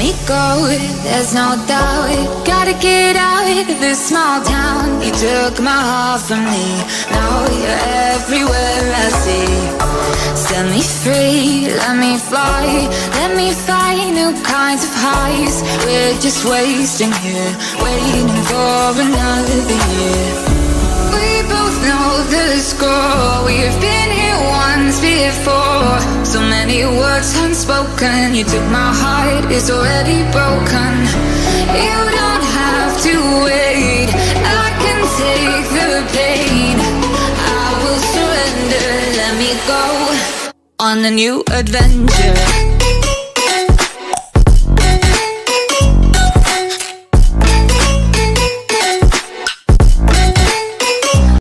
me go, there's no doubt. Gotta get out of this small town. You took my heart from me, now you're everywhere I see. Set me free, let me fly, let me find new kinds of highs. We're just wasting here, waiting for another year. We both know the score, we've been here once before. So many words unspoken, you took my heart, it's already broken. You don't have to wait, I can take the pain. I will surrender, let me go on a new adventure.